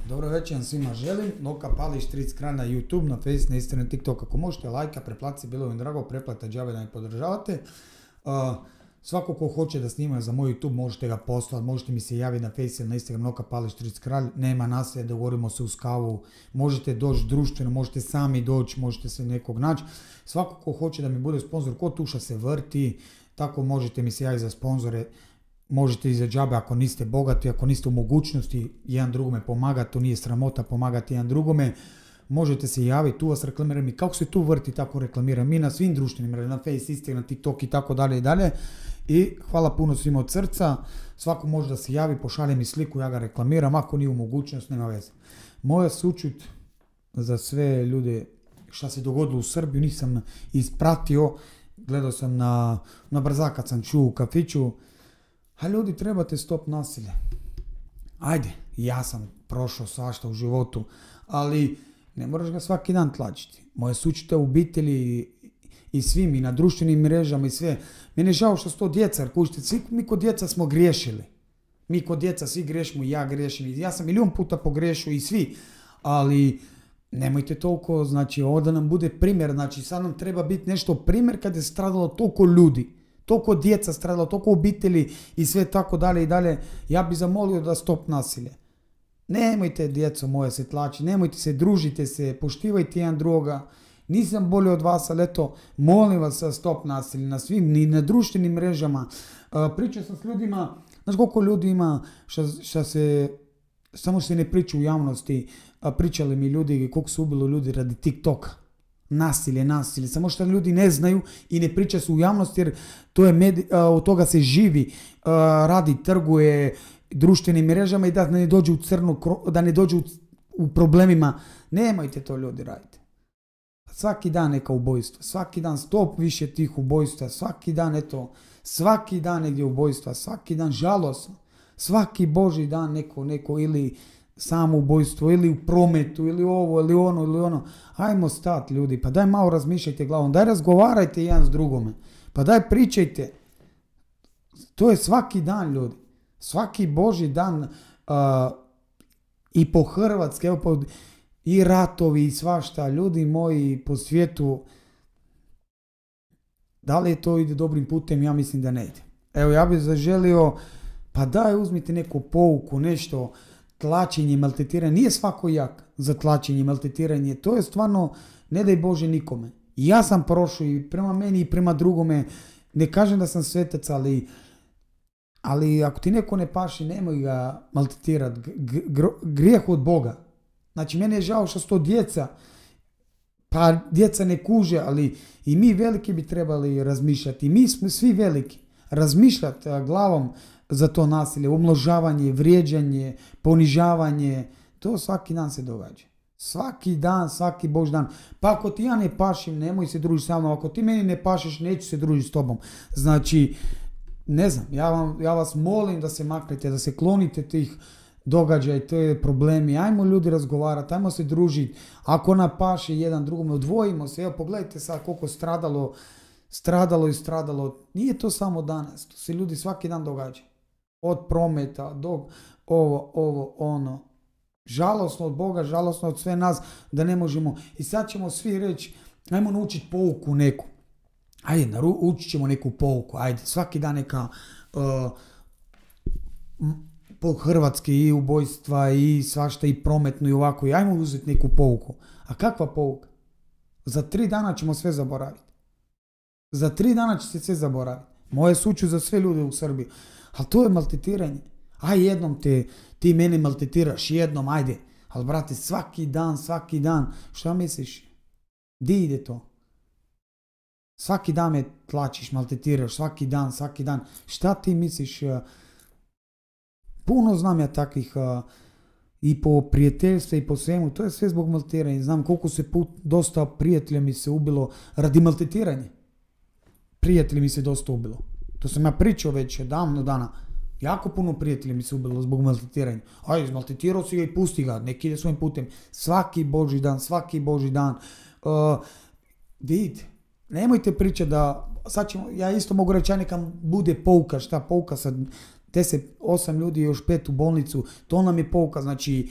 Dobro večer svima želim. Noka pališ 30 kraj na YouTube, na Face, na Instagram, na TikTok. Ako možete lajka, preplaci, bilo mi drago, preplata džabe da me podržavate. Svako ko hoće da snima za moj YouTube, možete ga poslati, možete mi se javiti na Face ili na Instagram, Noka pališ 30 kralj. Nema nasilja, dogovorimo se uz kavu. Možete doći društveno, možete sami doći, možete se nekog naći. Svako ko hoće da mi bude sponzor, ko tuša se vrti, tako možete mi se javiti za sponzore. Možete i za džabe ako niste bogati, ako niste u mogućnosti jedan drugome pomagati, to nije sramota pomagati jedan drugome. Možete se javiti, tu vas reklamiram i kako se tu vrti, tako reklamiram mi na svim društvenim mrežama, na Face, Instagram, na TikTok i tako dalje i dalje. I hvala puno svima od srca, svako može da se javi, pošalje mi sliku, ja ga reklamiram, ako nije u mogućnost, nema veze. Moja sućut za sve ljude šta se dogodilo u Srbiji, nisam ispratio, gledao sam na brzak kad sam čuo u kafiću. A ljudi, trebate stop nasilje. Ajde, ja sam prošao svašta u životu, ali ne moraš ga svaki dan tlačiti. Moje sućute u obitelji i svim, i na društvenim mrežama i sve. Meni je žao što su to djeca, jer kužite, svi mi kod djeca smo griješili. Mi kod djeca svi griješimo, ja griješim, ja sam milion puta pogrešio i svi, ali nemojte toliko, znači ovo da nam bude primjer, znači sad nam treba biti nešto primjer kad je stradalo toliko ljudi. Toliko djeca stradalo, toliko obitelji i sve tako dalje i dalje. Ja bih zamolio da stop nasilje. Nemojte, djeco moje, se tlači, nemojte se, družite se, poštivajte jedan drugoga. Nisam bolji od vas, ali eto, molim vas za stop nasilje na svim, ni na društvenim mrežama. Pričao sam s ljudima, znaš koliko ljudi ima šta se, samo se ne priča u javnosti, pričali mi ljudi koliko su ubilo ljudi radi TikToka. Nasilje, samo što ljudi ne znaju i ne priča se u javnosti jer to je od toga se živi, radi, trguje društvenim mrežama i da ne dođe u crnu, da ne dođe u problemima. Nemojte to ljudi raditi. Svaki dan neka ubojstva, svaki dan stop više tih ubojstva, svaki dan eto, svaki dan negdje ubojstva, svaki dan žalosno, svaki božji dan neko ili samoubojstvo ili u prometu ili ovo ili ono. Ajmo stati ljudi, pa daj malo razmišljajte glavom, daj razgovarajte jedan s drugome, pa daj pričajte. To je svaki dan ljudi, svaki božji dan i po Hrvatske, i ratovi i svašta, ljudi moji po svijetu. Da li to ide dobrim putem? Ja mislim da ne ide. Evo ja bih zaželio, pa daj uzmite neku pouku, nešto. Tlačenje, maltretiranje, nije svako jak za tlačenje, maltretiranje, to je stvarno, ne daj Bože nikome. Ja sam prošao i prema meni i prema drugome, ne kažem da sam svetac, ali ako ti neko ne paši, nemoj ga maltretirati, grijeh od Boga. Znači, meni je žao što su to djeca, pa djeca ne kuže, ali i mi veliki bi trebali razmišljati, mi smo svi veliki, razmišljati glavom, za to nasilje, umnožavanje, vrijeđanje, ponižavanje, to svaki dan se događa. Svaki dan, svaki božji dan. Pa ako ti ja ne pašim, nemoj se družiti sa mnom, ako ti meni ne pašiš, neću se družiti s tobom. Znači, ne znam, ja vas molim da se maknete, da se klonite tih događaja i te problemi. Ajmo ljudi razgovarati, ajmo se družiti. Ako napaše jedan drugome, odvojimo se. Evo, pogledajte sad koliko stradalo. Nije to samo danas, to se ljudi svaki dan događa. Od prometa, do ono. Žalosno od Boga, žalosno od sve nas da ne možemo. I sad ćemo svi reći, ajmo naučiti pouku neku. Ajde, učit ćemo neku pouku. Ajde, svaki dan neka po hrvatski i ubojstva i svašta i prometno i ovako. I ajmo uzeti neku pouku. A kakva pouka? Za 3 dana ćemo sve zaboraviti. Za 3 dana će se sve zaboraviti. Moje suću za sve ljude u Srbiji. Ali to je maltretiranje. Aj jednom ti mene maltretiraš, jednom, ajde. Ali brate, svaki dan. Šta misliš? Di ide to? Svaki dan me tlačiš, maltretiraš, svaki dan. Šta ti misliš? Puno znam ja takvih i po prijateljstvu i po svemu. To je sve zbog maltretiranja. Znam koliko se dosta prijatelja mi se ubilo radi maltretiranja. Prijatelji mi se dosta ubilo. To sam ja pričao već davno dana. Jako puno prijatelji mi se ubilo zbog maltretiranja. Aj, izmaltretirao si ga i pusti ga. Nek ide svojim putem. Svaki božji dan. Vidite, nemojte pričati da... Sad ćemo, ja isto mogu reći, neka bude pouka. Šta pouka sad? 8 ljudi, još 5 u bolnicu. To nam je pouka. Znači,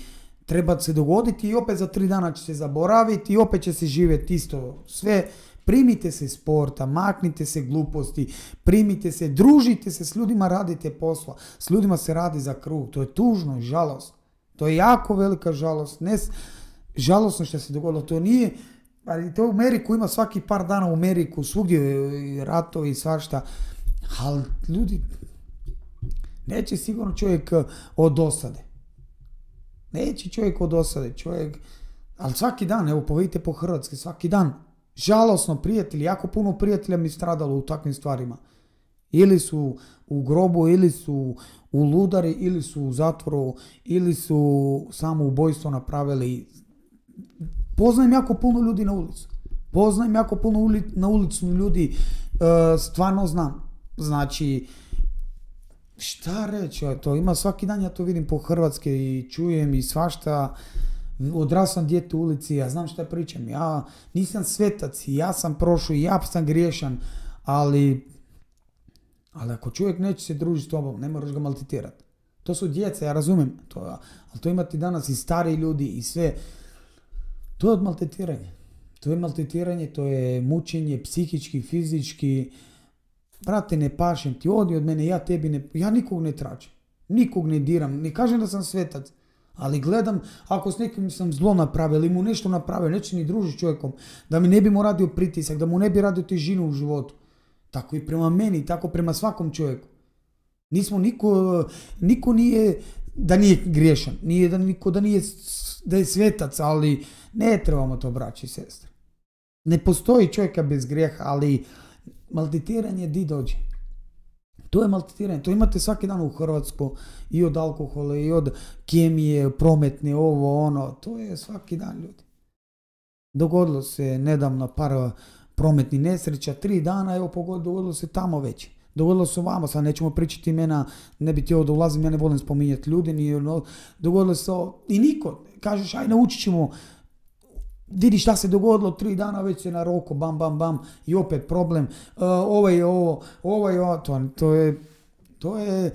treba se dogoditi i opet za 3 dana će se zaboraviti i opet će se živjeti isto sve. Primite se sporta, maknite se gluposti, primite se, družite se s ljudima, radite posla. S ljudima se radi za kruh. To je tužno i žalost. To je jako velika žalost. Ne žalostno što se dogodilo. To nije, ali to u Ameriku ima svaki par dana u Ameriku, svugdje ratovi i svašta. Ali ljudi, neće sigurno čovjek od dosade. Neće čovjek od dosade. Ali svaki dan, evo povedite po Hrvatski, svaki dan. Žalosno prijatelji, jako puno prijatelja mi stradalo u takvim stvarima. Ili su grobu, ili su u ludari, ili su u zatvoru, ili su samo ubojstvo napravili. Poznajem jako puno ljudi na ulicu. Poznajem jako puno na ulicu ljudi, stvarno znam. Znači, šta reći, to ima svaki dan, ja to vidim po Hrvatske i čujem i svašta. Odrasao sam dijete u ulici, ja znam šta pričam, ja nisam svetac, ja sam prošao i ja sam griješan, ali ako čovjek neće se družiti s tobom, ne moraš ga maltretirati. To su djeca, ja razumijem to, ali to imate danas i stari ljudi i sve. To je od maltretiranja. To je maltretiranje, to je mučenje, psihički, fizički. Brate, ne pašem ti, odi od mene, ja nikog ne tražim, nikog ne diram, ne kažem da sam svetac. Ali gledam, ako s nekim sam zlo napravio ili mu nešto napravio, neće ni družiti s čovjekom, da mi ne bi mu radio pritisak, da mu ne bi radio težinu u životu. Tako i prema meni, tako prema svakom čovjeku. Niko nije da nije griješan, niko da je svetac, ali ne trebamo to, braći i sestre. Ne postoji čovjeka bez grijeha, ali maltretiranje di dođe. To je maltretiranje, to imate svaki dan u Hrvatskoj i od alkohola i od kemije, prometne, ovo, ono, to je svaki dan, ljudi. Dogodilo se nedavno par prometnih nesreća, 3 dana, evo dogodilo se tamo već. Dogodilo se vama, sad nećemo pričati imena, ne bi htio da ulazim, ja ne volim spominjati ljudi, dogodilo se i niko, kažeš, aj naučit ćemo, vidi šta se dogodilo, 3 dana već se na roku, bam, bam, bam, i opet problem, to je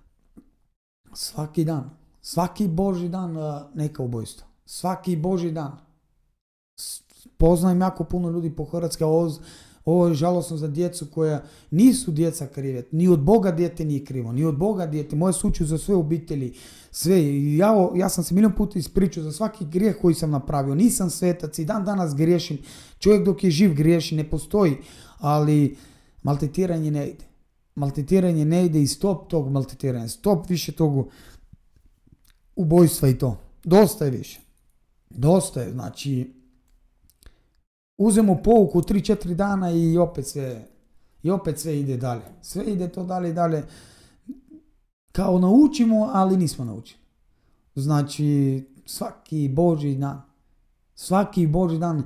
svaki dan, svaki Božji dan neka ubojstva, svaki Božji dan. Poznajem jako puno ljudi po Hrvatskoj, ovo je žalosno za djecu koja nisu djeca krive, ni od Boga dijete nije krivo, ni od Boga dijete, moje suću za sve obitelji, sve. Ja sam se milion puta ispričao za svaki grijeh koji sam napravio, nisam svetac i dan danas griješim, čovjek dok je živ griješi, ne postoji, ali maltretiranje ne ide. Maltretiranje ne ide i stop tog maltretiranja, stop više tog ubojstva i to. Dosta je više. Dosta je, znači, uzemo pouku 3-4 dana i opet sve ide dalje. Sve ide to dalje i dalje. Kao naučimo, ali nismo naučili. Znači, svaki Božji dan,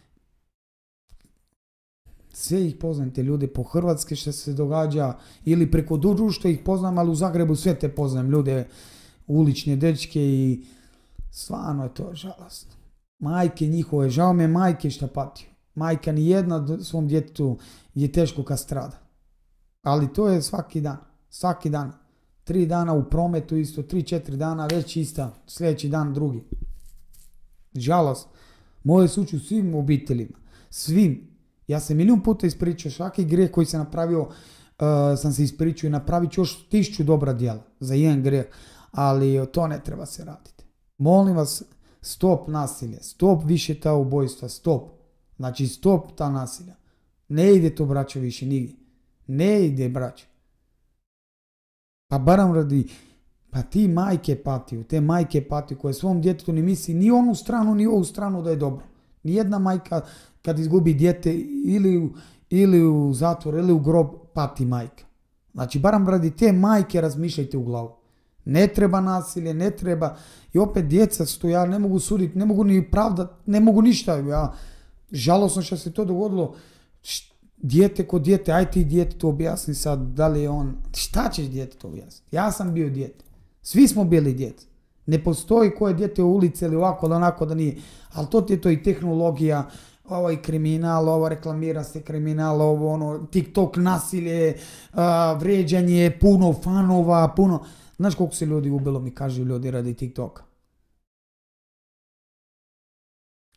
sve ih poznam te ljude po Hrvatske što se događa, ili preko društva ih poznam, ali u Zagrebu sve te poznam ljude, ulične dečke i stvarno je to žalostno. Majke njihove, žao me majke šta patio. Majka ni jedna svom djetetu je teško kad strada. Ali to je svaki dan. 3 dana u prometu isto, 3-4 dana već ista, sljedeći dan drugi. Žalost. Moje suću svim obiteljima, svim. Ja sam milion puta ispričao, svaki grijeh koji sam napravio, sam se ispričao i napravit ću još 1000 dobra djela za jedan grijeh, ali to ne treba se raditi. Molim vas, stop nasilje, stop više ta ubojstva, stop. Znači stop ta nasilja. Ne ide to, braćo, više nigdje. Ne ide, braćo. Pa baram pa ti te majke patiju koje svom djetetu ne misli ni onu stranu ni ovu stranu da je dobro. Nijedna majka kad izgubi dijete ili u zatvor ili u grob pati majka. Znači baram radi te majke razmišljajte u glavu. Ne treba nasilje, ne treba. I opet djeca su to, ja ne mogu suditi, ne mogu ni pravdat, ne mogu ništa. Ja, žalosno što se to dogodilo. Dijete ko dijete, aj ti djetetu objasni sad da li je on, šta ćeš djetetu objasniti? Ja sam bio dijete. Svi smo bili djece. Ne postoji koje dijete u ulici ili ovako ili onako da nije. Ali to ti je to i tehnologija, ovaj kriminal, ovo reklamira se kriminal, ovo ono, TikTok nasilje, vrijeđanje, puno fanova, puno. Znaš koliko se ljudi ubilo, mi kažu ljudi radi TikToka?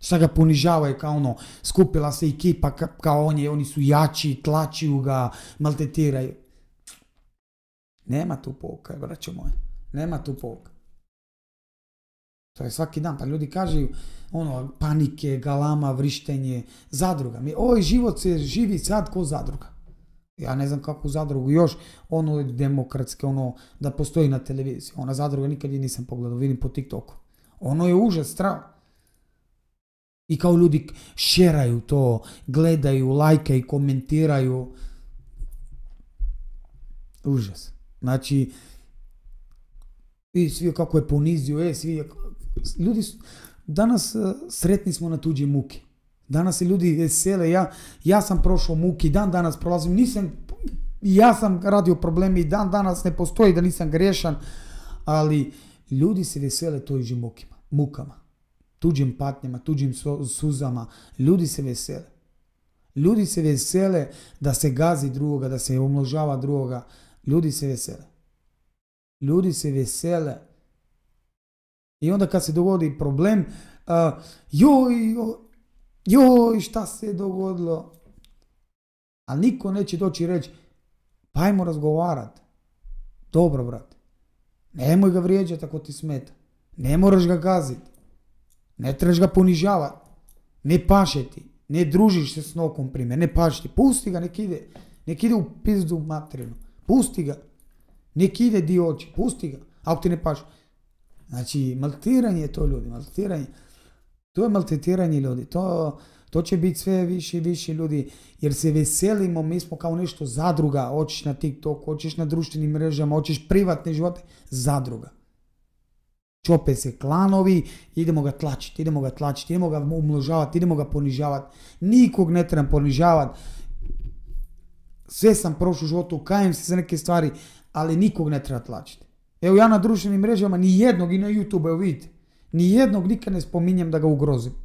Šta ga ponižavaju kao ono, skupila se ekipa kao oni su jači, tlačiju ga, maltretiraju. Nema tu pouka, braćo moje. Nema tu pouka. To je svaki dan. Pa ljudi kažu panike, galama, vrištenje, zadruga. Život se živi sad ko zadruga. Ja ne znam kakvu zadrugu još, demokratske, da postoji na televiziji. Ona zadruga nikad je nisam pogledao, vidim po TikToku. Ono je užas, strah. I kao ljudi šeraju to, gledaju, lajkaju, komentiraju. Užas. Znači, i svi kako je ponizio, ljudi danas sretni smo na tuđe muke. Danas se ljudi vesele, ja sam prošao muki, dan danas prolazim, ja sam radio problemi i dan danas ne postoji da nisam grešan, ali ljudi se vesele tuđim mukama, tuđim patnjama, tuđim suzama, ljudi se vesele. Ljudi se vesele da se gazi drugoga, da se umnožava drugoga, ljudi se vesele. Ljudi se vesele. I onda kad se dogodi problem, joj, šta se dogodilo? Ali niko neće doći i reći, pa ajmo razgovarati. Dobro, brate. Nemoj ga vrijeđati ako ti smeta. Ne moraš ga gaziti. Ne trebaš ga ponižavati. Ne paše ti. Ne družiš se s nokom primjer. Ne paše ti. Pusti ga, nek ide u pizdu materinu. Pusti ga. Nek ide di oči. Pusti ga. Ako ti ne paše. Znači, maltretiranje je to, ljudi. Maltretiranje. To je maltretiranje, ljudi. To će biti sve više i više, ljudi. Jer se veselimo, mi smo kao nešto zadruga. Hoćeš na TikTok, hoćeš na društvenim mrežama, hoćeš privatne živote. Zadruga. Čope se klanovi, idemo ga tlačiti, idemo ga umnožavati, idemo ga ponižavati. Nikog ne trebam ponižavati. Sve sam prošao u životu, kajem se za neke stvari, ali nikog ne treba tlačiti. Evo ja na društvenim mrežama ni jednog i na YouTube, evo vidite, ni jednog nikad ne spominjem da ga ugrozim.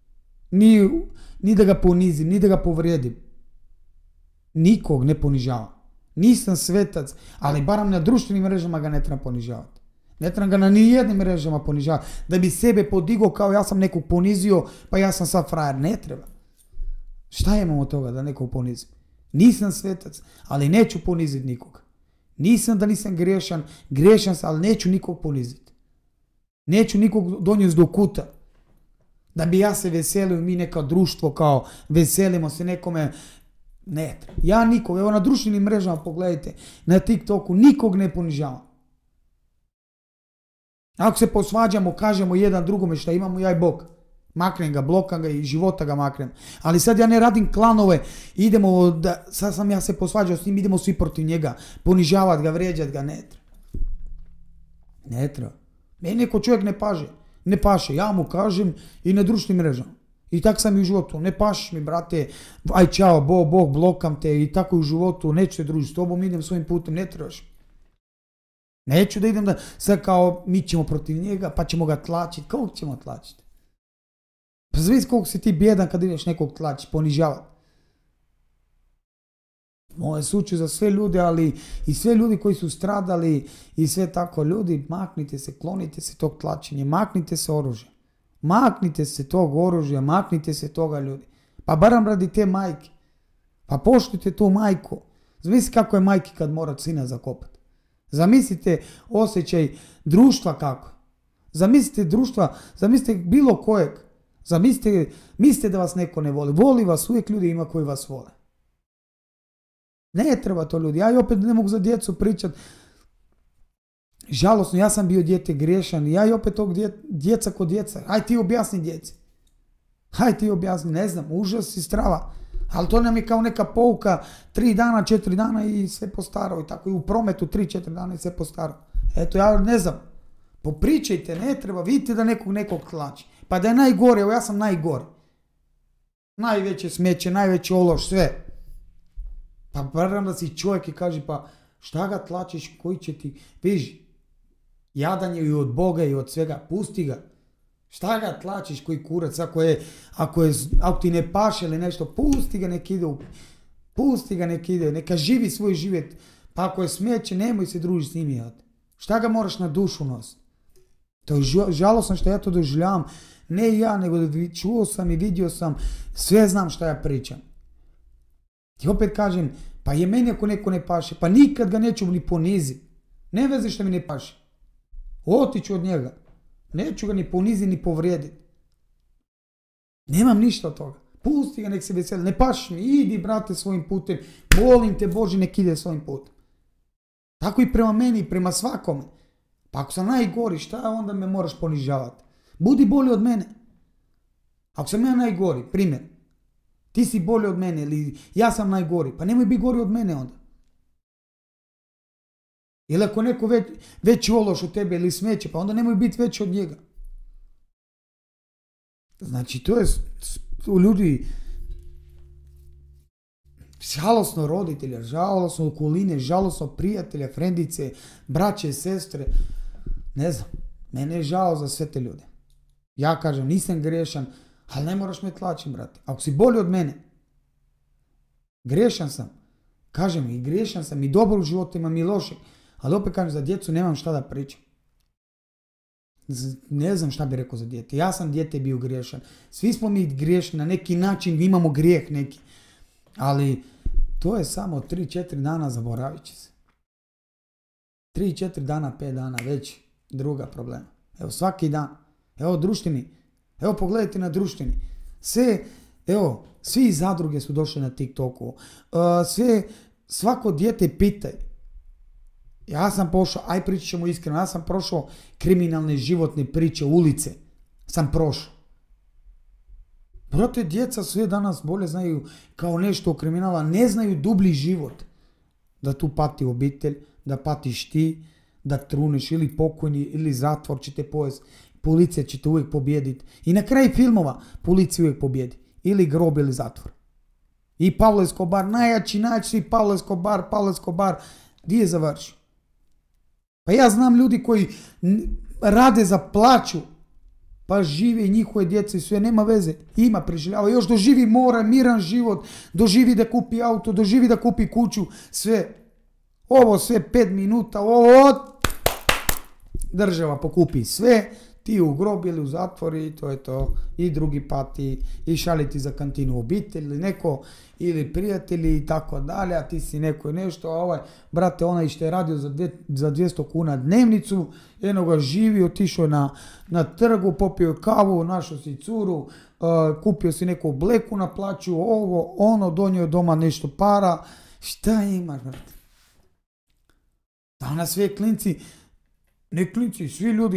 Ni da ga ponizim, ni da ga povrijedim. Nikog ne ponižavam. Nisam svetac, ali barem na društvenim mrežama ga ne trebam ponižavati. Ne trebam ga na nijednim mrežama ponižavati. Da bi sebe podigao kao ja sam nekog ponizio, pa ja sam sad frajer. Ne treba. Šta imam od toga da nekog ponizim? Nisam svetac, ali neću poniziti nikoga. Nisam da nisam grešan sam, ali neću nikog poniziti. Neću nikog donijeti do kuta. Da bi ja se veselio, mi neka društvo kao veselimo se nekome. Ne treba. Ja nikog, evo na društvenim mrežama pogledajte, na TikToku nikog ne ponižavam. Ako se posvađamo, kažemo jedan drugome šta imamo, ja i Bog. Maknem ga, blokam ga i života ga maknem. Ali sad ja ne radim klanove, sad sam ja se posvađao s njim, idemo svi protiv njega. Ponižavat ga, vrijeđat ga, ne treba. Ne treba. Meni neko čovjek ne paše, ja mu kažem i na društvenim mrežama. I tak sam i u životu, ne pašeš mi, brate, aj čao, Bog, blokam te i tako u životu, neću se družiti s tobom, idem svojim putem, ne trebaš. Neću da idem da sad kao mi ćemo protiv njega pa ćemo ga tlačiti. Kog ćemo tlačiti? Pa zvijek koliko si ti bjedan kad ideš nekog tlačiti, ponižavati. Moje suču za sve ljude, ali i sve ljudi koji su stradali i sve tako. Ljudi, maknite se, klonite se tog tlačenja, maknite se oružja. Maknite se tog oružja, maknite se toga, ljudi. Pa barem radi te majke. Pa poštujte tu majku. Zamisli kako je majki kad mora sina zakopati. Zamislite osjećaj društva kako. Zamislite društva, zamislite bilo kojeg. Mislite da vas neko ne voli. Voli vas, uvijek ljudi ima koji vas vole. Ne treba to, ljudi. Ja i opet ne mogu za djecu pričati. Žalosno, ja sam bio dijete griješan. Ja i opet tog djeca kod djeca. Haj ti objasni djeci. Ne znam, užas i strava. Ali to nam je kao neka pouka, 3 dana, 4 dana i sve po staro. I tako i u prometu 3-4 dana i sve po staro. Eto, ja ne znam. Popričajte, ne treba, vidite da nekog tlači. Pa da je najgore, evo ja sam najgore. Najveće smeće, najveći ološ, sve. Pa barem da si čovjek i kaže, pa šta ga tlačiš, koji će ti, viži, jadan je i od Boga i od svega, pusti ga. Šta ga tlačiš koji kurac, ako ti ne paše ili nešto, pusti ga nek ide, neka živi svoj život. Pa ako je smeće, nemoj se družiti s njim. Šta ga moraš na dušu nositi? To je žalosno što ja to doživljavam. Ne ja, nego čuo sam i vidio sam, sve znam šta ja pričam. I opet kažem, pa je meni ako neko ne paše, pa nikad ga neću ni poniziti. Ne veze što mi ne paše. Otiću od njega. Neću ga ni poniziti ni povrijediti. Nemam ništa od toga. Pusti ga, nek se veseli. Ne paši mi, idi brate svojim putem. Molim te Bože, nek ide svojim putem. Tako i prema meni, prema svakome. Pa ako sam najgori, šta onda me moraš ponižavati? Budi bolji od mene. Ako sam ja najgori, primjer. Ti si bolji od mene ili ja sam najgori. Pa nemoj biti gori od mene onda. Ili ako neko veći ološ od tebe ili smeće, pa onda nemoj biti veći od njega. Znači, to je ljudi, žalosno roditelja, žalosno okoline, žalosno prijatelja, frendice, braće, sestre. Ne znam, mene je žao za sve te ljude. Ja kažem, nisam grešan, ali ne moraš me tlačiti, brate. Ako si bolji od mene, grešan sam. Kažem, i grešan sam, i dobro u životu imam, i loše. Ali opet kažem, za djecu nemam šta da pričam. Ne znam šta bi rekao za dijete. Ja sam dijete bio griješan. Svi smo mi griješni, na neki način imamo grijeh neki. Ali to je samo 3-4 dana, zaboravit će se. 3-4 dana, 5 dana, već druga problema. Evo svaki dan. Evo društveni. Evo pogledajte na društveni. Sve, evo, svi zadruge su došli na TikToku. Svako dijete pitaj. Ja sam pošao, aj pričat ćemo iskreno, ja sam prošao kriminalne životne priče, ulice. Sam prošao. Brate, djeca sve danas bolje znaju kao nešto o kriminala, ne znaju dublji život. Da tu pati obitelj, da patiš ti, da truneš ili pokojni, ili zatvor će te pojesti. Policija će te uvijek pobijediti. I na kraju filmova policija uvijek pobjedi. Ili grob ili zatvor. I Pablo Escobar, najjači Pablo Escobar, gdje je završio? Pa ja znam ljudi koji rade za plaću, pa žive i njihove djece i sve, nema veze. Ima preživljava, još doživi miran život, doživi da kupi auto, doživi da kupi kuću, sve. Ovo sve 5 minuta, država pokupi sve, ti u grob ili u zatvor i to je to. I drugi pati, i šaliti za kantinu obitelj ili neko, ili prijatelji i tako dalje, a ti si neko i nešto, a brate, onaj što je radio za 200 kuna dnevnicu, jednoga živi, otišao na trgu, popio kavu, našao si curu, kupio si neku obleku na plaću, donio doma nešto para, šta imaš, brate? Danas sve klinci, ne klinci, svi ljudi,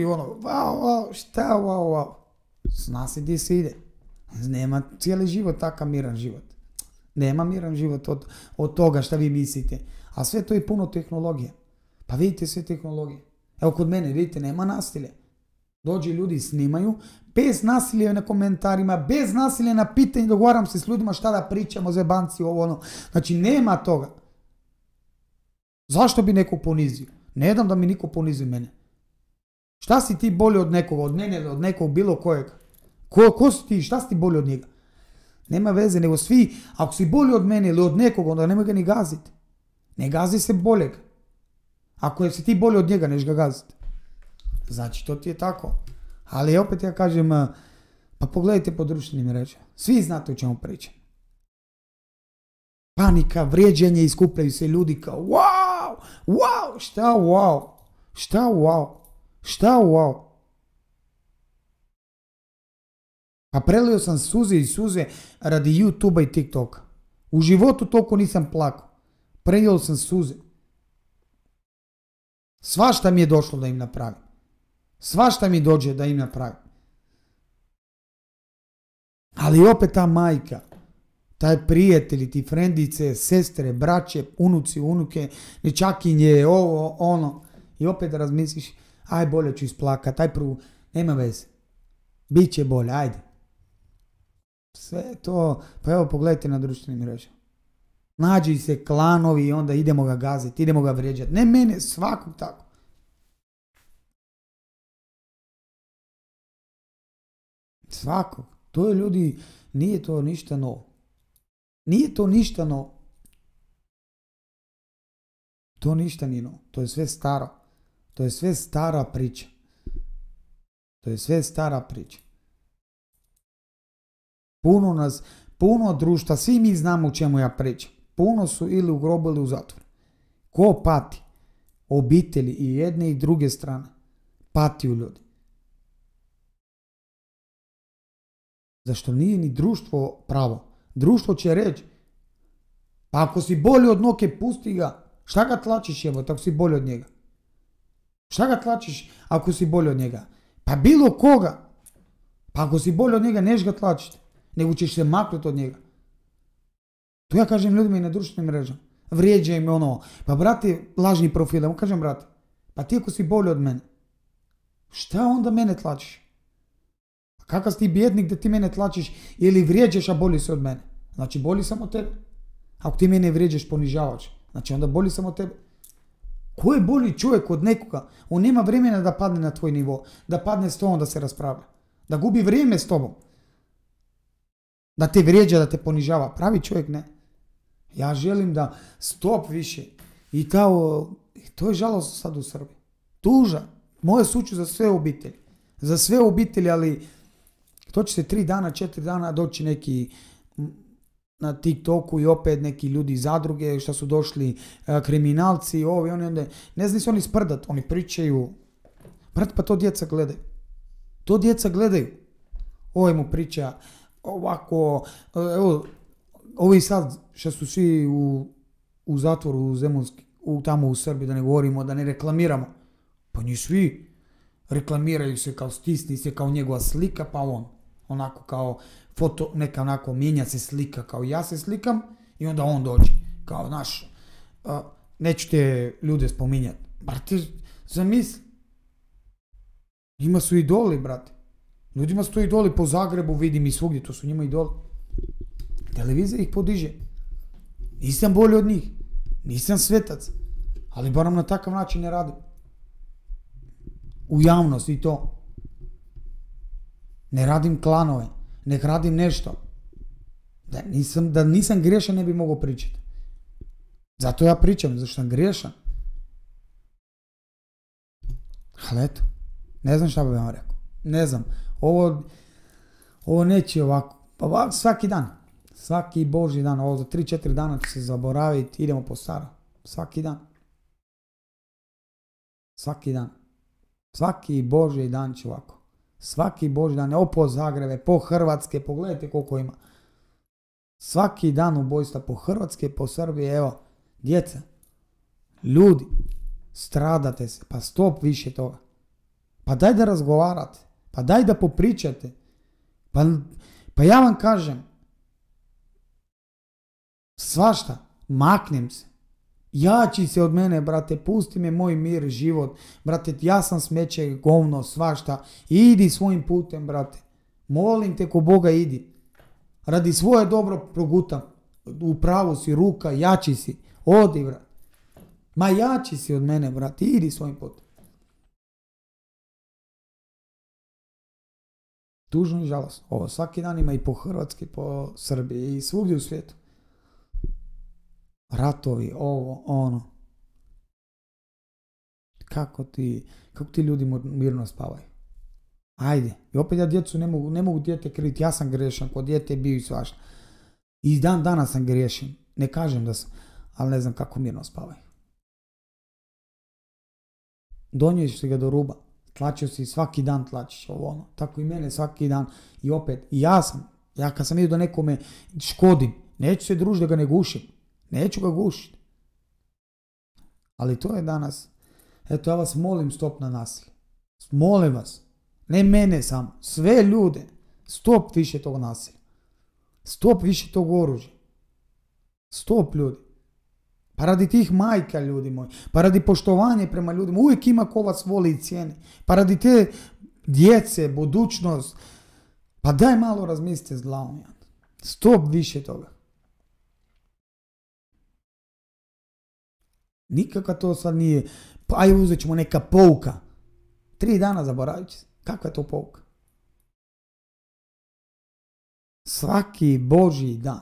wow, zna se gdje se ide. Nema cijeli život takav miran život. Nema miran život od toga šta vi mislite. A sve to je puno tehnologije. Pa vidite sve tehnologije. Evo kod mene, vidite, nema nasilja. Dođe ljudi snimaju, bez nasilja na komentarima, bez nasilja na pitanje, dogovaram se s ljudima šta da pričamo, zebanci, Znači, nema toga. Zašto bi neko ponizio? Ne dam da mi niko ponizi mene. Šta si ti bolji od nekoga, od mene ili od nekog bilo kojeg? Ko si ti, šta si ti bolji od njega? Nema veze, nego svi, ako si bolji od mene ili od nekog, onda nemoj ga ni gaziti. Ne gazi se boljeg. Ako si ti bolji od njega, neš ga gaziti. Znači, to ti je tako. Ali opet ja kažem, pa pogledajte po društvenim mrežama. Svi znate o čemu pričam. Panika, vrijeđanje, iskupljaju se ljudi kao wow, šta wow. Pa prelio sam suze i suze radi YouTube-a i TikToka. U životu toliko nisam plakao. Prelio sam suze. Svašta mi je došlo da im napravim. Svašta mi dođe da im napravim. Ali opet ta majka, taj prijatelji, ti frendice, sestre, braće, unuci, unuke, nečakinje, I opet da razmisliš, aj bolje ću isplakat, nema veze. Biće bolje, ajde. Sve to, pa evo pogledajte na društvenim mrežama. Nađi se klanovi i onda idemo ga gaziti, idemo ga vrijeđati. Ne mene, svakog tako. Svakog. To je ljudi, nije to ništa novo. To ništa nije novo. To je sve staro. To je sve stara priča. To je sve stara priča. Puno društva, svi mi znamo o čemu ja pričam. Puno su ili u grobu ili u zatvoru. Ko pati? Obitelji i jedne i druge strane. Patiju ljudi. Zašto nije ni društvo pravo? Društvo će reći, pa ako si bolji od noke, pusti ga. Šta ga tlačiš, evo, ako si bolji od njega? Šta ga tlačiš ako si bolji od njega? Pa bilo koga. Pa ako si bolji od njega, neš ga tlačiti. Nego ćeš se maknuti od njega. To ja kažem ljudima i na društvenim mrežama. Vrijeđa im ono. Pa brate, lažni profil. Ja mu kažem, brate, pa ti ako si bolji od mene, šta onda mene tlačiš? Kakav si ti bjednik da ti mene tlačiš ili vrijeđaš, a bolji si od mene? Znači bolji sam od tebe. Ako ti mene vrijeđaš, ponižavaš, znači onda bolji sam od tebe. Ko je bolji čovjek od nekoga? On nema vremena da padne na tvoj nivo, da padne s tobom da se raspravlja, da gubi vrijeme s tobom, da te vrijeđa, da te ponižava. Pravi čovjek ne. Ja želim da stop više. I to je žalost sad u Srbiji. Tuža. Moje suću za sve obitelji. Za sve obitelji, ali to će se 3 dana, 4 dana doći neki na TikToku i opet neki ljudi iz zadruge što su došli, kriminalci, ovi, oni onda, ne znam se oni sprdat, oni pričaju. Brat, pa to djeca gledaju. To djeca gledaju. Ovo mu priča ovako, evo, ovi sad što su svi u zatvoru u Zemunski, tamo u Srbiji, da ne govorimo, da ne reklamiramo. Pa njih svi reklamiraju se kao stisni se kao njegova slika, pa on onako kao foto, neka onako mijenja se slika kao ja se slikam i onda on dođe kao naš, neću te ljude spominjati. Brate, zamisli. Njima su idoli, brate. Ljudima su to idoli po Zagrebu, vidim i svugdje, to su njima idoli. Televizija ih podiže. Nisam bolji od njih. Nisam svetac. Ali barem na takav način ne radim. U javnosti i to. Ne radim klanove. Ne radim nešto. Da nisam griješan ne bi mogao pričati. Zato ja pričam, zašto sam griješan. Ali eto, ne znam šta bi vam rekao. Ne znam. Ovo neće ovako. Pa svaki dan. Svaki Božji dan. Ovo za 3-4 dana će se zaboraviti. Idemo po staro. Svaki dan. Svaki dan. Svaki Božji dan će ovako. Svaki Božji dan. Evo po Zagrebe, po Hrvatske. Pogledajte koliko ima. Svaki dan ubojstva po Hrvatske, po Srbije. Evo, djeca. Ljudi. Stradate se. Pa stop više toga. Pa daj da razgovarate. Pa daj da popričate. Pa ja vam kažem. Svašta. Maknem se. Jači se od mene, brate. Pusti me moj mir, život. Brate, ja sam smeće, govno, svašta. Idi svojim putem, brate. Molim te ko Boga idi. Radi svoje dobro progutam. U pravu si, ruka, jači si. Odi, brate. Ma jači si od mene, brate. Idi svojim putem. Tužno i žalostno. Ovo svaki dan ima i po Hrvatski, po Srbiji i svugdje u svijetu. Ratovi, ovo, ono. Kako ti ljudi mirno spavaju? Ajde. I opet ja djecu ne mogu dijete kriti. Ja sam grešan, kod dijete je bio i svašta. I dan danas sam griješan. Ne kažem da sam, ali ne znam kako mirno spavaju. Doniješ si ga do ruba. Tlačio si svaki dan, tlačiš ovo ono. Tako i mene svaki dan. I opet, i ja kad sam vidio da nekome škodim, neću se družiti da ga ne gušim. Neću ga gušiti. Ali to je danas. Eto, ja vas molim, stop na nasilje. Molim vas. Ne mene samo. Sve ljude. Stop više tog nasilja. Stop više tog oružja. Stop, ljudi. Pa radi tih majka, ljudi moji. Pa radi poštovanja prema ljudima. Uvijek ima ko vas voli i cijeni. Pa radi te djece, budućnost. Pa daj malo razmislite s glavom. Stop više toga. Nikakva to sad nije. Pa aj uzet ćemo neka pouka. 3 dana zaboravit će se. Kakva je to pouka? Svaki Božji dan.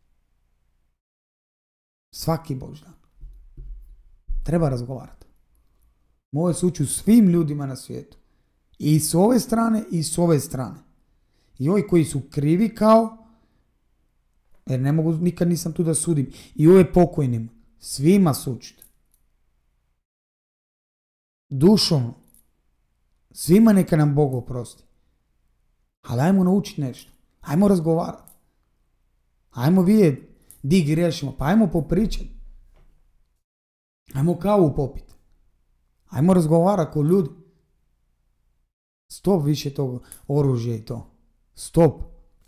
Svaki Božji dan. Treba razgovarati. Moje suću svim ljudima na svijetu. I s ove strane i s ove strane. I ovi koji su krivi kao, jer ne mogu, nikad nisam tu da sudim, i ove pokojnim, svima sučiti. Dušom, svima neka nam Bog oprosti. Ali ajmo naučiti nešto. Ajmo razgovarati. Ajmo vidjeti di griješimo. Pa ajmo popričati. Ajmo kavu popiti. Ajmo razgovarati ko ljudi. Stop više tog oružja i to. Stop.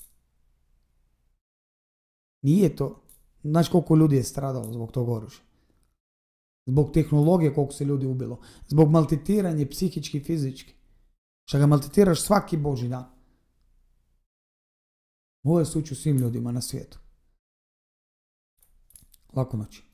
Nije to. Znaš koliko ljudi je stradalo zbog tog oružja. Zbog tehnologije koliko se ljudi ubilo. Zbog maltretiranja psihički i fizički. Što ga maltretiraš svaki božji dan. Ovo je suću svim ljudima na svijetu. Laku noć.